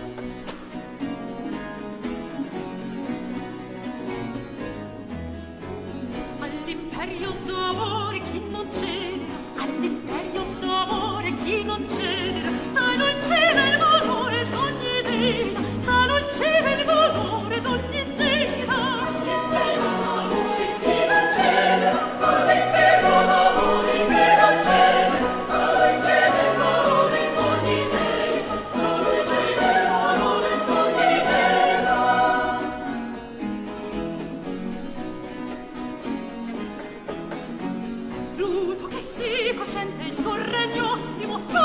All'imperio d'amore chi non cede, all'imperio d'amore chi non cede, sa non cede il valore d'ogni dea, sa non cede il valore d'ogni dea. All'imperio d'amore chi non cede, all'imperio d'amore chi non cede, sa non cede il valore d'ogni dea, sa non cede il valore d'ogni dea. Pluto che sì cocente il suo regno ostimo,